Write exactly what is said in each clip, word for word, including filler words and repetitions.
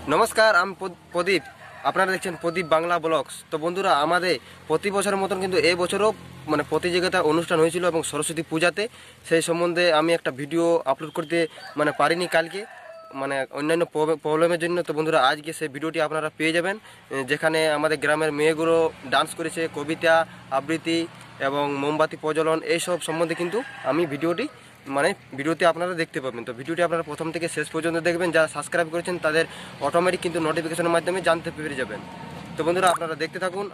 নমস্কার, আমি প্রদীপ। আপনারা দেখছেন প্রদীপ বাংলা ব্লগস। তো বন্ধুরা, আমাদের প্রতি বছরের মতন কিন্তু এই বছরও মানে প্রতিযোগিতার অনুষ্ঠান হয়েছিল এবং সরস্বতী পূজাতে সেই সম্বন্ধে আমি একটা ভিডিও আপলোড করতে মানে পারিনি কালকে, মানে অন্যান্য প্রবলেমের জন্য। তো বন্ধুরা, আজকে সেই ভিডিওটি আপনারা পেয়ে যাবেন, যেখানে আমাদের গ্রামের মেয়েগুলো ডান্স করেছে, কবিতা আবৃত্তি এবং মোমবাতি প্রজ্বলন এইসব সম্বন্ধে কিন্তু আমি ভিডিওটি মানে ভিডিওতে আপনারা দেখতে পাবেন। তো ভিডিওটি আপনারা প্রথম থেকে শেষ পর্যন্ত দেখবেন। যারা সাবস্ক্রাইব করেছেন তাদের অটোমেটিক কিন্তু নোটিফিকেশনের মাধ্যমে জানতে পেরে যাবেন। তো বন্ধুরা, আপনারা দেখতে থাকুন।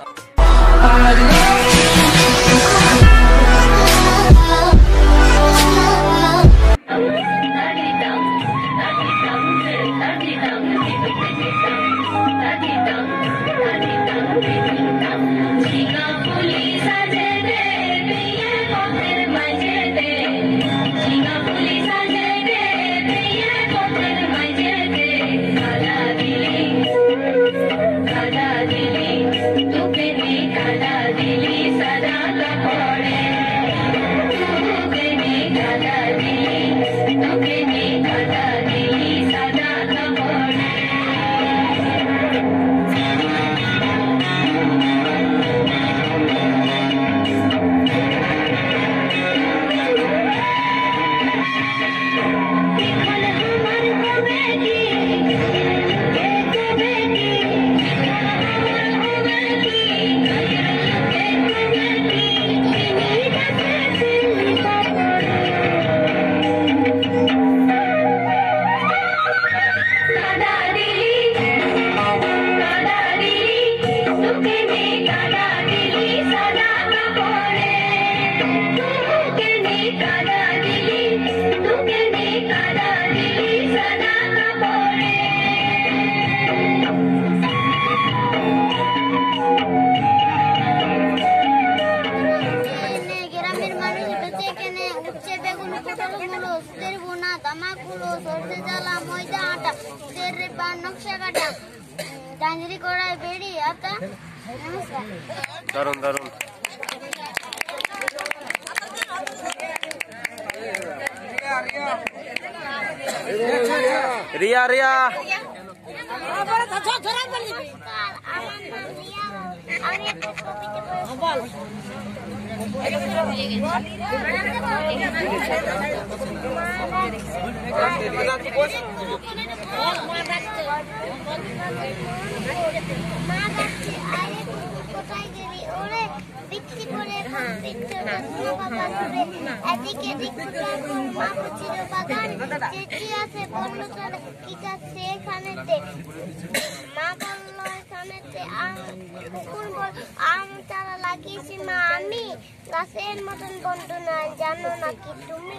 দারুন দারুন। রিয়া রিয়া আম চারা লাগিয়েছি মা, আমি গাছের মতন বন্ধু নয়, জানো নাকি তুমি?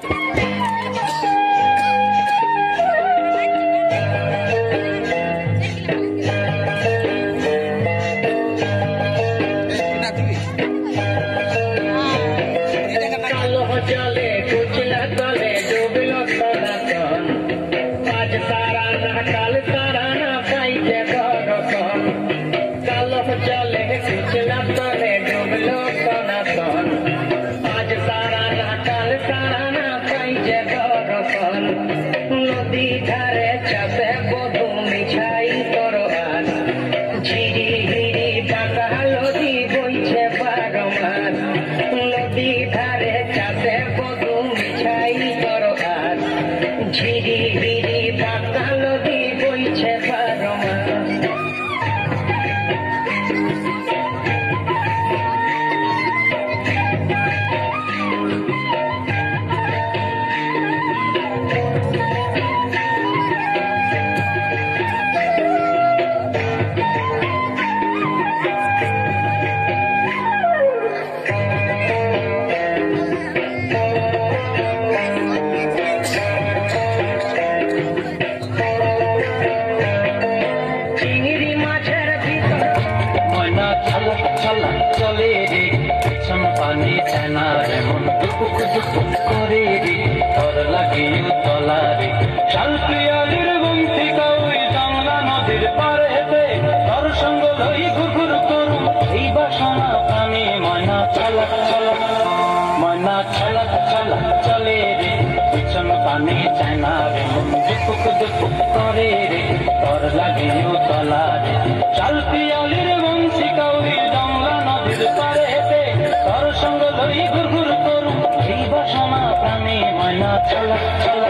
পানি চায় না রে, দুপুক দুপুক করে রে, তোর লাগিও তলার চাল পিয়ালির বংশী কাউরি জংলা নদীর পারে হেঁটে তোর সঙ্গ লই ঘুর ঘুর করুম এই বাসনা প্রাণে ময়না চলা চলা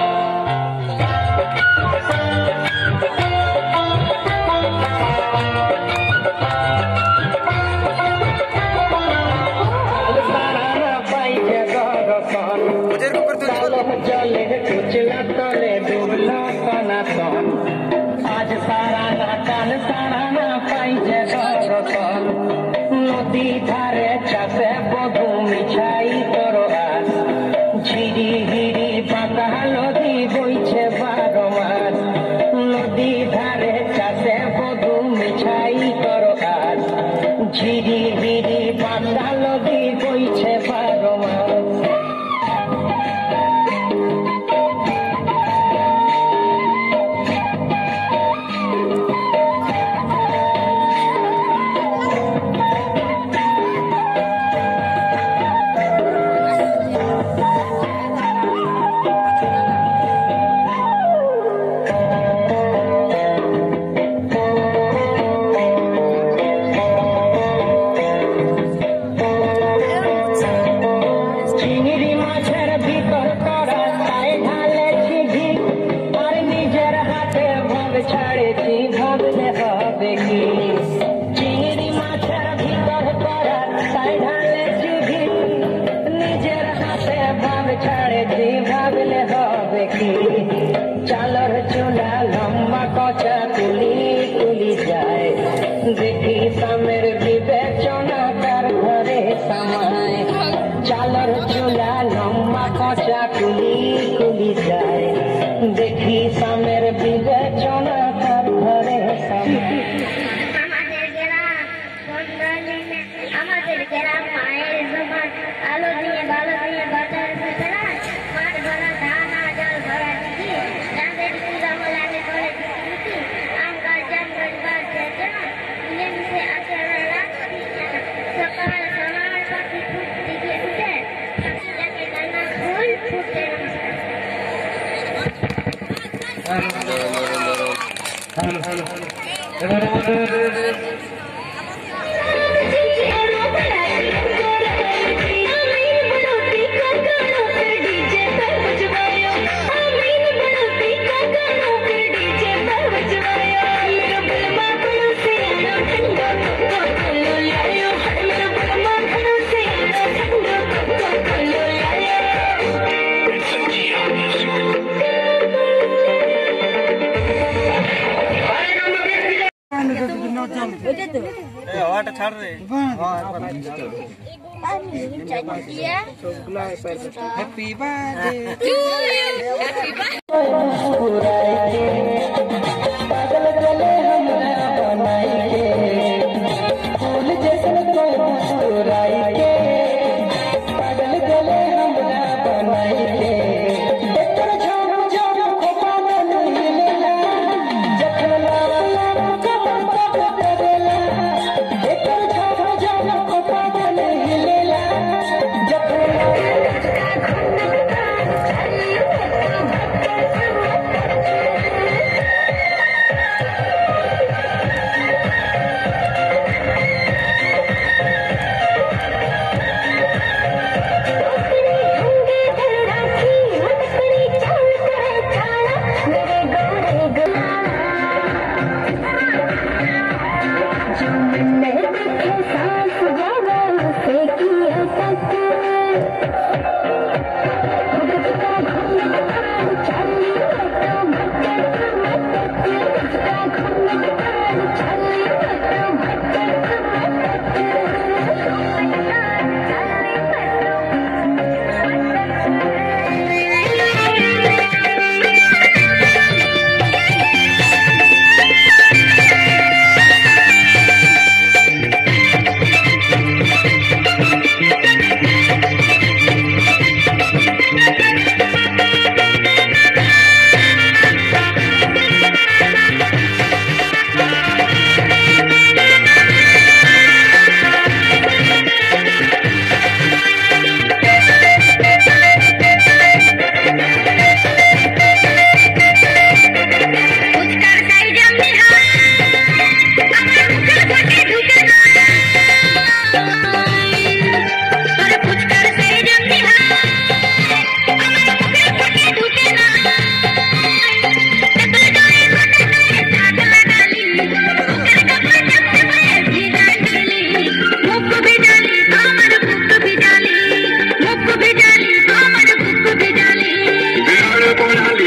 জলে কুচলা তলে ডুবলো সনাতন আজ সারা কান সারা না পাই যে গরতন নদী ধারে চাষে বধু মিছাই তোর আস ঝিরি হিরি বাঁকা নদী বইছে বারো মাস নদী ধারে চাষে বধু মিছাই তোর আস ঝিরি হিরি বাঁকা নদী বইছে বারো মাস চালর চুলা লম্বা কচা কুলি কুলি যায় দেখি সামের বিবেচনা তার ঘরে সামায় চালর চুলা লম্বা কচা কুলি কুলি যায় দেখি সামের বিবেচনা তার ঘরে সামায় আমাদের গ্রাম আমাদের গ্রাম মায়ের সমান আলো দিয়ে ভালো দিয়ে বাজার ভেতরা মাঠ ভরা ধান জল ভরা দিদি তাদের পূজা লাগে করে দিদি আম গাছ জাম গাছ বাস মিলে মিশে আছে রাত সকাল সকাল পাখি ফুট দিকে উঠে পাখি ডাকে গানা ফুল ফুটে ছাড় রে হ্যাপি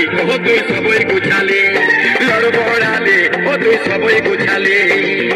ও তুই সবই গুছালি লড়বড়ালে ও তুই সবই গুছালি